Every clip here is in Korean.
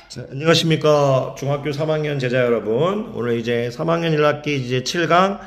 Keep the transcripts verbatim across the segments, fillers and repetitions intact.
자, 안녕하십니까. 중학교 삼 학년 제자 여러분. 오늘 이제 삼 학년 일 학기 이제 칠 강,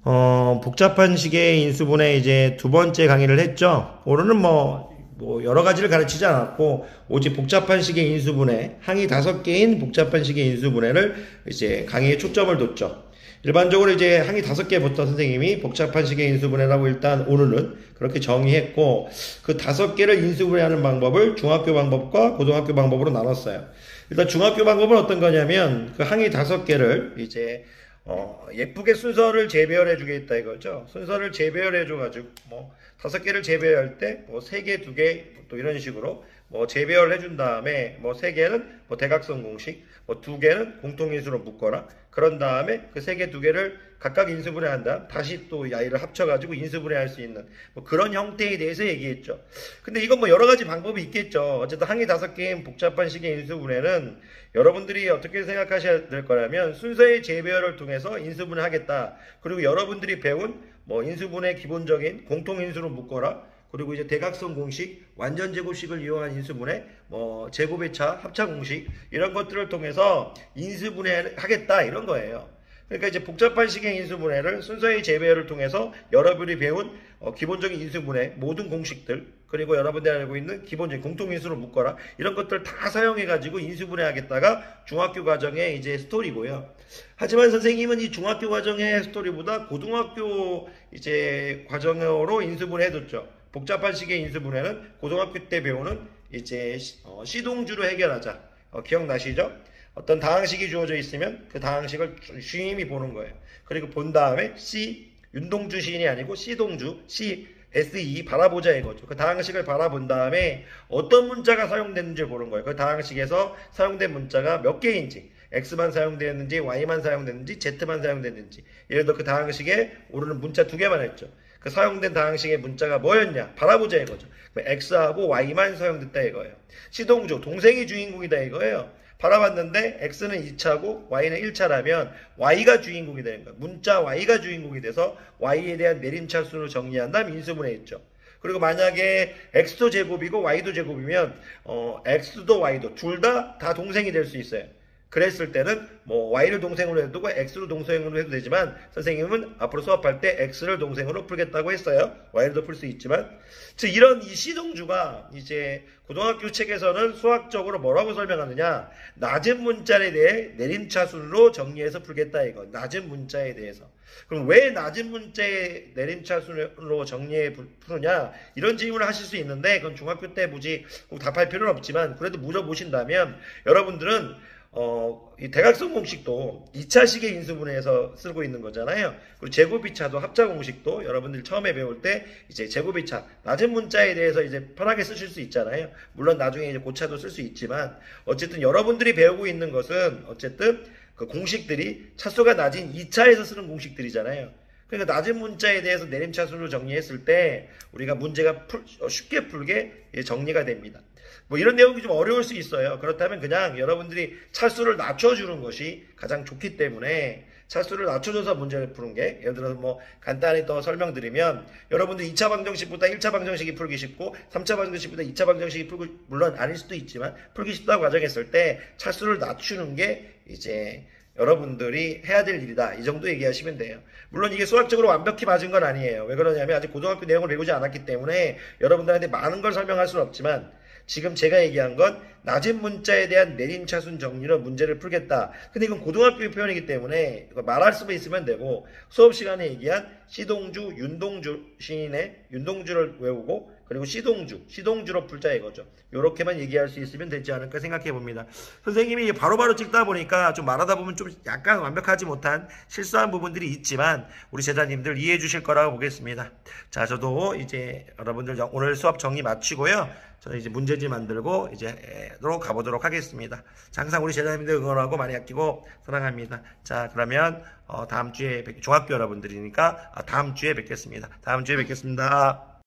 어, 복잡한 식의 인수분해 이제 두 번째 강의를 했죠. 오늘은 뭐, 뭐, 여러 가지를 가르치지 않았고, 오직 복잡한 식의 인수분해, 항이 다섯 개인 복잡한 식의 인수분해를 이제 강의에 초점을 뒀죠. 일반적으로 이제 항이 다섯 개부터 선생님이 복잡한 식의 인수분해라고 일단 오늘은 그렇게 정의했고, 그 다섯 개를 인수분해하는 방법을 중학교 방법과 고등학교 방법으로 나눴어요. 일단 중학교 방법은 어떤 거냐면 그 항이 다섯 개를 이제 어 예쁘게 순서를 재배열해 주겠다 이거죠. 순서를 재배열해 줘 가지고 뭐 다섯 개를 재배할 때 뭐 세 개, 두 개 또 이런 식으로 뭐 재배열해 준 다음에 뭐 세 개는 뭐 대각선 공식, 뭐 두 개는 공통인수로 묶거나 그런 다음에 그 세 개, 두 개를 각각 인수분해한 다음 다시 또 아이를 합쳐가지고 인수분해할 수 있는 뭐 그런 형태에 대해서 얘기했죠. 근데 이건 뭐 여러 가지 방법이 있겠죠. 어쨌든 항이 다섯 개인 복잡한 식의 인수분해는 여러분들이 어떻게 생각하셔야 될 거냐면 순서의 재배열을 통해서 인수분해 하겠다. 그리고 여러분들이 배운 뭐 인수분해 기본적인 공통인수로 묶거나 그리고 이제 대각선 공식, 완전 제곱식을 이용한 인수분해, 뭐 제곱의 차, 합차 공식 이런 것들을 통해서 인수분해 하겠다 이런 거예요. 그러니까 이제 복잡한 식의 인수분해를 순서의 재배열을 통해서 여러분이 배운 어, 기본적인 인수분해 모든 공식들 그리고 여러분들이 알고 있는 기본적인 공통인수로 묶거나 이런 것들 다 사용해 가지고 인수분해 하겠다가 중학교 과정의 이제 스토리고요. 하지만 선생님은 이 중학교 과정의 스토리보다 고등학교 이제 과정으로 인수분해 해뒀죠. 복잡한 식의 인수분해는 고등학교 때 배우는 이제 어, 시동주로 해결하자. 어, 기억나시죠? 어떤 다항식이 주어져 있으면 그 다항식을 주임이 보는 거예요. 그리고 본 다음에 C, 윤동주 시인이 아니고 C동주, C, 에스이 바라보자 이거죠. 그 다항식을 바라본 다음에 어떤 문자가 사용됐는지 보는 거예요. 그 다항식에서 사용된 문자가 몇 개인지, X만 사용되었는지, Y만 사용됐는지, Z만 사용됐는지. 예를 들어 그 다항식에 오르는 문자 두 개만 했죠. 그 사용된 다항식의 문자가 뭐였냐? 바라보자 이거죠. X하고 Y만 사용됐다 이거예요. C동주, 동생이 주인공이다 이거예요. 바라봤는데 X는 이 차고 Y는 일 차라면 Y가 주인공이 되는 거예요. 문자 Y가 주인공이 돼서 Y에 대한 내림차순으로 정리한 다음 인수분해 했죠. 그리고 만약에 X도 제곱이고 Y도 제곱이면 어, X도 Y도 둘 다 다 동생이 될 수 있어요. 그랬을 때는 뭐 Y를 동생으로 해도 되고 X를 동생으로 해도 되지만 선생님은 앞으로 수업할 때 X를 동생으로 풀겠다고 했어요. Y를 풀 수 있지만 즉 이런 이 C동주가 이제 고등학교 책에서는 수학적으로 뭐라고 설명하느냐 낮은 문자에 대해 내림차순으로 정리해서 풀겠다 이거 낮은 문자에 대해서 그럼 왜 낮은 문자의 내림차순으로 정리해 푸느냐 이런 질문을 하실 수 있는데 그건 중학교 때 굳이 꼭 답할 필요는 없지만 그래도 물어보신다면 여러분들은 어, 이 대각선 공식도 이 차식의 인수분해에서 쓰고 있는 거잖아요. 그리고 제곱 이 차도 합차 공식도 여러분들 처음에 배울 때 이제 제곱 이 차 낮은 문자에 대해서 이제 편하게 쓰실 수 있잖아요. 물론 나중에 이제 고차도 쓸 수 있지만 어쨌든 여러분들이 배우고 있는 것은 어쨌든 그 공식들이 차수가 낮은 이 차에서 쓰는 공식들이잖아요. 그러니까 낮은 문자에 대해서 내림차순으로 정리했을 때 우리가 문제가 풀, 쉽게 풀게 정리가 됩니다. 뭐 이런 내용이 좀 어려울 수 있어요. 그렇다면 그냥 여러분들이 차수를 낮춰주는 것이 가장 좋기 때문에 차수를 낮춰줘서 문제를 푸는 게 예를 들어서 뭐 간단히 또 설명드리면 여러분들 이 차 방정식보다 일 차 방정식이 풀기 쉽고 삼 차 방정식보다 이 차 방정식이 풀고 물론 아닐 수도 있지만 풀기 쉽다고 가정했을 때 차수를 낮추는 게 이제 여러분들이 해야 될 일이다. 이 정도 얘기하시면 돼요. 물론 이게 수학적으로 완벽히 맞은 건 아니에요. 왜 그러냐면 아직 고등학교 내용을 배우지 않았기 때문에 여러분들한테 많은 걸 설명할 수는 없지만 지금 제가 얘기한 건 낮은 문자에 대한 내림차순 정리로 문제를 풀겠다. 근데 이건 고등학교의 표현이기 때문에 말할 수만 있으면 되고 수업 시간에 얘기한 C동주, 윤동주 시인의 윤동주를 외우고 그리고 C동주, C동주로 풀자 이거죠. 요렇게만 얘기할 수 있으면 되지 않을까 생각해 봅니다. 선생님이 바로바로 찍다 보니까 좀 말하다 보면 좀 약간 완벽하지 못한 실수한 부분들이 있지만 우리 제자님들 이해해 주실 거라고 보겠습니다. 자, 저도 이제 여러분들 오늘 수업 정리 마치고요. 저는 이제 문제집 만들고 이제로 가보도록 하겠습니다. 자, 항상 우리 제자님들 응원하고 많이 아끼고 사랑합니다. 자, 그러면 어, 다음 주에 뵙, 중학교 여러분들이니까 아, 다음 주에 뵙겠습니다. 다음 주에 뵙겠습니다.